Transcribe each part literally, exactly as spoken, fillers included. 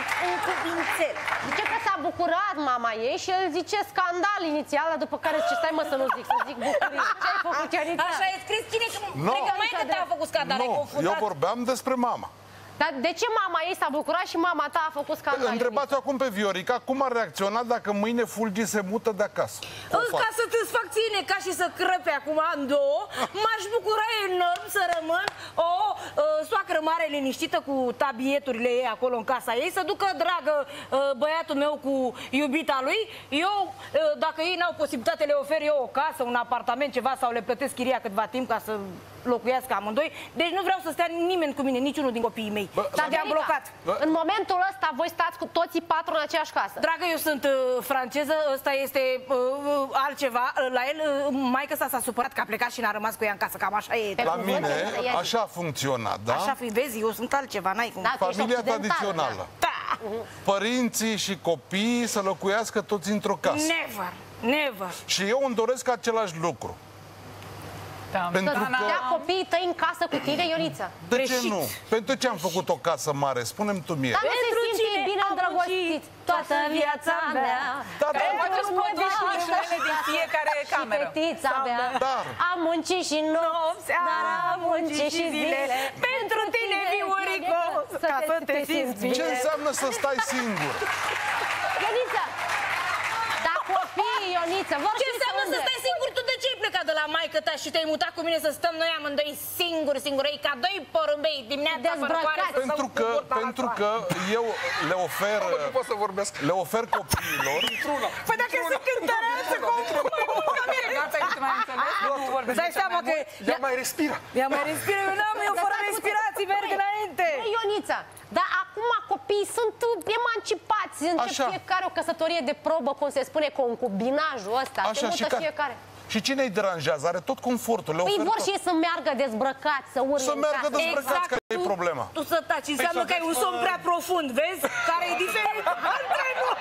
un cuvânțel. Zice că s-a bucurat mama ei și el zice scandal inițial, după care zice, stai mă să nu zic, să zic bucurie. Ce ai făcut, Ionița? Așa e scris, cine No. cred că mai că te-a făcut scandal, ai Nu, confundat. eu vorbeam despre mama. Dar de ce mama ei s-a bucurat și mama ta a făcut scandal? Întrebați-o acum pe Viorica cum ar reacționa dacă mâine Fulgi se mută de acasă. Ca să te fac ține, ca și să crăpe acum în două, m-aș bucura enorm să rămân o uh, soacră mare liniștită cu tabieturile ei acolo în casa ei, să ducă, dragă, uh, băiatul meu cu iubita lui. Eu, uh, dacă ei n-au posibilitate, le ofer eu o casă, un apartament, ceva, sau le plătesc chiria câtva timp ca să locuiască amândoi. Deci nu vreau să stea nimeni cu mine, niciunul din copiii mei. Bă, Dar te-am blocat. Bă. În momentul ăsta voi stați cu toții patru în aceeași casă. Dragă, eu sunt uh, franceză, ăsta este uh, uh, altceva. Uh, la el, uh, maică sa s-a supărat că a plecat și n-a rămas cu ea în casă. Cam așa e. La mine așa a funcționat, da? Așa fi, vezi, eu sunt altceva, n-ai cum. Da, Familia tradițională. Da. Părinții și copiii să locuiască toți într-o casă. Never, never. Și eu îmi doresc același lucru. Pentru Să că... dea copiii tăi în casă cu tine, Ionița. De Greșit. ce nu? Pentru ce am făcut o casă mare? Spune-mi tu mie. Dar nu se Pentru simte cine bine am îndrăgostiți toată viața mea. Da, da, Poate să produci lucrurile din fiecare cameră. Fetița mea, Dar. am muncit și nopți, dar am muncit și zile. Pentru tine, Viorico, ca să te simți bine. Ce înseamnă să stai singur? Ionița, dar copiii, Ionița, vor Ce înseamnă să stai singur? Tu de ce ai plecat de la maică ta și te-ai mutat cu mine să stăm noi amândoi singuri, singuri, ca doi porumbei dimineața fără coare să Pentru că, pentru că eu le ofer, Nu pot să vorbesc. le ofer copiilor. Păi dacă sunt cântăreață, cum Gata, nu mai înțeles, nu vorbesc. dai seama că... Ea mai respiră. Ea mai respiră, eu n-am, eu fără respirații merg înainte. Băi, Ionița, dar acum copiii sunt emancipați, încep Așa. fiecare o căsătorie de probă, cum se spune, concubinajul ăsta, se Așa, și, mută ca... fiecare. și cine îi deranjează? Are tot confortul. Le Păi ofer vor tot. și ei să meargă dezbrăcați, să urle Să în meargă casă. dezbrăcați, care e problema? Tu să taci, înseamnă că ai un somn prea profund, vezi? Care e diferit între noi.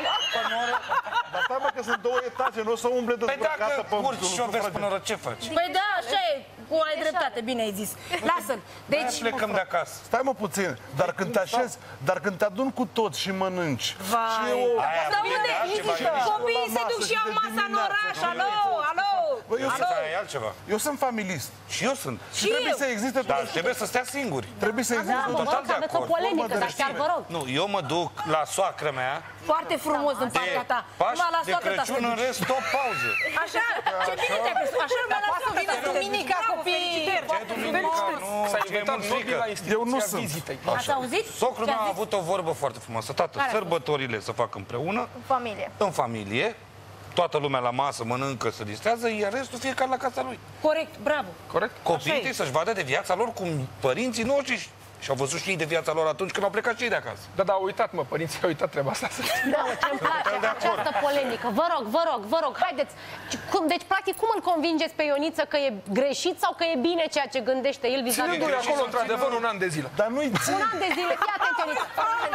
Dar stai mă că sunt două etaje, nu o să umble Păi dezbrăcată dacă pe urci și o vezi până la ce faci? Păi da, așa e, cu ai dreptate, bine ai zis. Lasă-l. Deci Deci, plecăm de acasă. Stai mă puțin, dar când te așezi, dar când te adun cu toți și mănânci. vai. Și eu... Aia Dar bine, unde? altceva, e Copiii la se duc masă și și iau de masa în dimineață, oraș, și alo, alo. Bă, eu, sunt, Asta e altceva. eu sunt familist. Și eu sunt. Și trebuie eu. să existe Dar trebuie să stea singuri. Trebuie să existe Da, mă, vă total rog, de că aveți o acord. polemică, Formă de dar chiar vă rog. Nu, eu mă duc la soacră mea Foarte frumos din de partea ta. Paști, Numai la de soacră ta să Crăciun, te în duci. rest, o pauză. Așa, ce bine te-ai pus. Așa, numai la Poate să soacră vină ta să te duci. duminica Bravo, copiii. felicitări. Foarte Duminica, frumos. nu, S-a ce inventat mulțică. nobila Eu nu instituția sunt. vizitei. Ați auzit? Socrul Ce meu a zis? avut o vorbă foarte frumoasă. Tată, Care a fost? sărbătorile să fac împreună, Familie. în familie, toată lumea la masă mănâncă, se distrează, iar restul fiecare la casa lui. Corect, bravo. Corect? Copiii e. trebuie să-și vadă de viața lor cum părinții noștri și au văzut și ei de viața lor atunci când au plecat și ei de acasă. Da, da, uitat, mă, părinții au uitat treaba asta. Da, ce-mi place această polemică. Vă rog, vă rog, vă rog, haideți. Cum, deci, practic, cum îl convingeți pe Ioniță că e greșit sau că e bine ceea ce gândește el vis-a-vis? Ținându-i acolo, într-adevăr, un an de zile. Dar nu-i țin. Un an de zile, fii atent, Ioniță.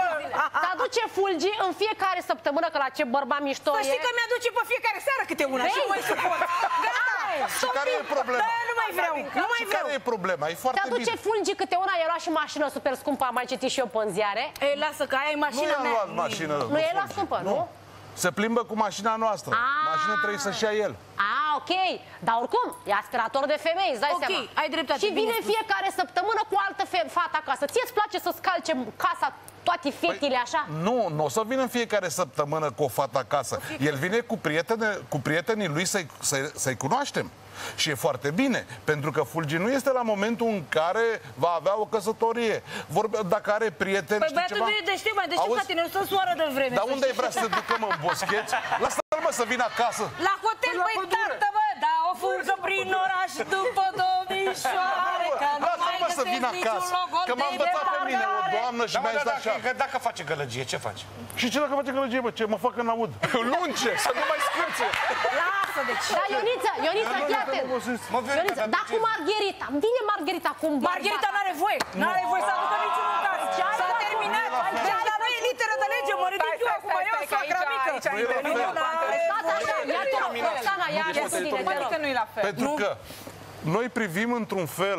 Te aduce Fulgi în fiecare săptămână, că la ce bărbat mișto Să e. știi că mi-aduce pe fiecare seară câte una și nu mai suport. Gata! Și care e problema? Da, nu mai vreau, nu mai Și vreau. care e problema? E Te foarte aduce bine. Fulgi câte una, i-a luat și mașină super scumpă, am mai citit și eu pe în ziare. Ei, lasă că aia e Nu mașina i-a mea. luat mașină. Nu e la scumpă, nu? Se plimbă cu mașina noastră. Ah. Mașină trebuie să-și ia el. Ah, ok. Dar oricum, e aspirator de femei, îți dai Ok, seama. ai dreptate, Și bine vine spus. fiecare săptămână cu altă fe- fată acasă. Ție-ți place să scalce casa, toate fetile așa? Nu, nu o să vină în fiecare săptămână cu o fată acasă. El vine cu, prietene, cu prietenii lui să-i să să cunoaștem. Și e foarte bine, pentru că Fulgi nu este la momentul în care va avea o căsătorie. Vorbe, dacă are prieteni, Păi știi băiatul ceva? nu e deștept, mai deștept Auzi? ca tine, nu să soară de vreme. Dar să unde ai știi. vrea să te ducăm în boscheți? Lasă-l mă să vină acasă. La hotel, Păi la băi, pădure. tată, bă, da, o fugă prin oraș după domnișoare, că nu mai Lasă-l mă să găsesc vină niciun acasă. loc Că m-a de învățat pe mine o departare. doamnă și Da, mă, mi-a da, zis așa. dacă, dacă face gălăgie, ce faci? Și ce dacă face gălăgie, bă? Ce mă fac când aud? Lunge, să nu mai scârțe. Lasă, deci. Da, Ioniță, Ioniță, fii atent. Mă, Viorica, Ioniță, dar da, de cu ce? Margherita. Vine Margherita cu un Margherita n-are voie, n-are voie să aducă niciunul în casă. S-a terminat. Deci la noi e literă de lege, mă ridic eu acum, eu soacra mică. Aici intervine. Stați așa, ia-te, Roxana, ia-te cu tine, te Adică rog. nu-i la fel. Pentru că noi privim într-un fel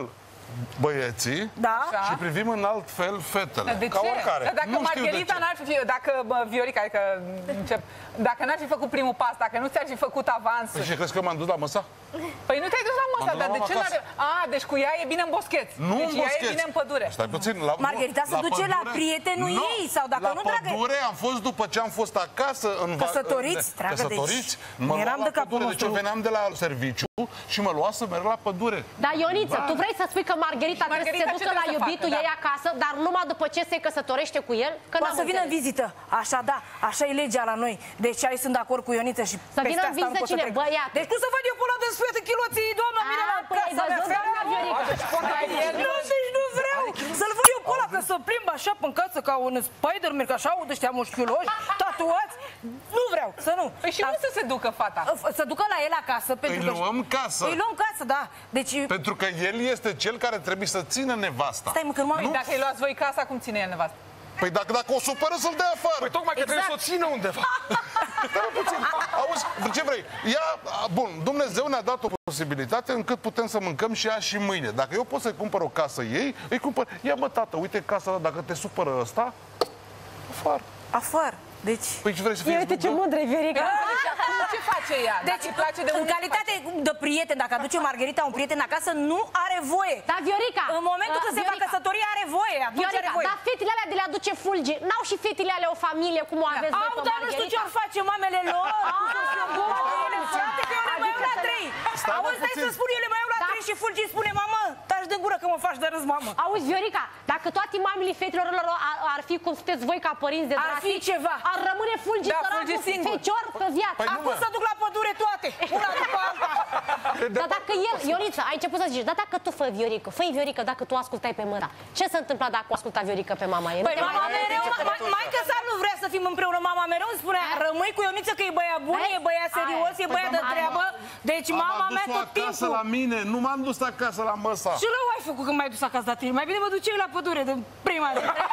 băieții Da? și privim în alt fel fetele. De Ca ce? oricare. Dar dacă Nu știu de Margherita ce. n-ar fi, dacă bă, Viorica, adică încep, dacă n-ar fi făcut primul pas, dacă nu ți-ar fi făcut avansul, Păi și crezi că m-am dus la măsa? păi nu te-ai dus la masa, M-am dus dar la de ce mama n-are... A, deci cu ea e bine în boscheți. Nu deci în ea boscheți. e bine în pădure. Stai puțin. La, Margherita se duce la prietenul ei, sau dacă la nu, dragă- pădure am fost după ce am fost acasă în va- Căsătoriți, în- dragă, Căsătoriți, deci mă eram lua de la capul pădure. Deci eu nostru. veneam de la serviciu și mă lua să merg la pădure. Da, Ioniță, tu vrei să spui că Margherita, trebuie să Margherita se ce ducă la trebuie să iubitul facă, ei da. acasă, dar numai după ce se căsătorește cu el? Că Poate n-am să vină în înțeles. vizită. Așa, da, așa e legea la noi. Deci aici sunt de acord cu Ioniță și Să peste vină în asta nu vizită pot să cine? trec. Băiatul. Deci cum să văd eu pe ăla de sfânt în chiloții, doamna, mine la A, păi ai casa mea, văzut, doamna Viorica? Nu, deci nu vreau să-l văd eu pe ăla că să plimb așa pe casă ca un Spider-Man, că așa aud ăștia mușchiuloși, tatuați. Nu vreau, să nu. Păi și Dar- cum să se ducă fata? Să ducă la el acasă pentru Îi că... luăm casă. Îi luăm casă, da. Deci... Pentru că el este cel care trebuie să țină nevasta. Stai mă, că nu am... Păi dacă îi luați voi casa, cum ține el nevastă? Păi dacă, dacă o supără să-l dea afară. Păi tocmai că trebuie să o țină undeva. Stai mă puțin. Auzi, ce vrei? Ia, bun, Dumnezeu ne-a dat o posibilitate încât putem să mâncăm și azi și mâine. Dacă eu pot să-i cumpăr o casă ei, îi cumpăr. Ia mă, tată, uite casa, dacă te supără ăsta, afară. Afară. Deci... Păi ce vrei să fii? Uite ce mândră e Viorica. Deci acum ce face ea? Dacă Deci, îi place de în unul, calitate de prieten, dacă aduce Margherita un prieten acasă, nu are voie. Da, Viorica. În momentul uh, când se va Viorica. căsători, are voie. Atunci are Viorica, voie. dar fetele alea de le aduce fulgi, n-au și fetele alea o familie, cum o aveți voi Au, pe dar nu știu ce Margherita? or face mamele lor. cum să fie bune ele, frate, că eu le mai iau la trei. Stai, mă, Auzi, stai puțin. să spun, eu le mai iau la Da. trei și Fulgi îmi spune, mamă, taci de gură că mă faci de râs, mamă. Auzi, Viorica, dacă toate mamele fetelor lor ar, ar fi cum sunteți voi ca părinți de Ar fi drastici, ceva. ar rămâne fulgi Da, săracul, Fulgi singur. fecior pe viață. Păi nu, Acum mă. să duc la pădure toate, una după alta. Dar dacă el, Ionița, ai început să zici, dar dacă tu fă Viorica, fă Viorica dacă tu ascultai pe măra, ce se întâmpla dacă o asculta Viorica pe mama ei? Nu Păi te mai mama mai- mereu, ma- maică sa nu vrea să fim împreună, mama mereu îmi spunea, rămâi cu Ioniță că e băiat bun, Vezi? e băiat serios, e Aia. băiat de Păi, treabă. Deci Am mama mea adus-o tot acasă timpul. la mine, nu m-am dus acasă la măsa. Și rău ai făcut când m-ai dus acasă la tine. Mai bine mă duceai la pădure de prima dată.